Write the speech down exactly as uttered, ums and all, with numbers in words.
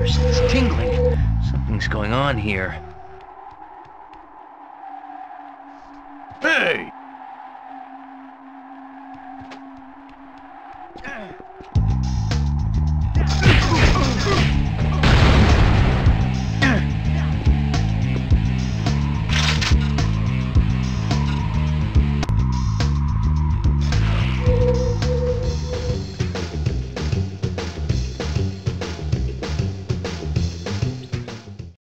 There's it's tingling. Something's going on here. Hey!